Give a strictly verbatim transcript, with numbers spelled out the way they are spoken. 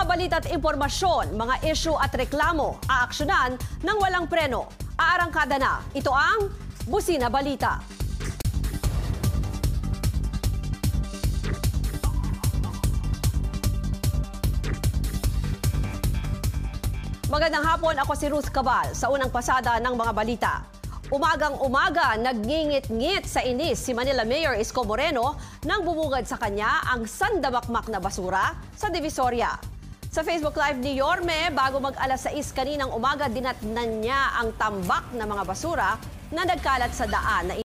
balita at impormasyon, mga issue at reklamo, aaksyonan ng walang preno. Aarangkada na. Ito ang Busina Balita. Magandang hapon, ako si Ruth Cabal sa unang pasada ng mga balita. Umagang-umaga, nagngingit-ngit sa inis si Manila Mayor Isko Moreno nang bumugad sa kanya ang sandamakmak na basura sa Divisoria. Sa Facebook Live ni Yorme, bago mag-alas sais kaninang umaga, dinatnan niya ang tambak na mga basura na nagkalat sa daan na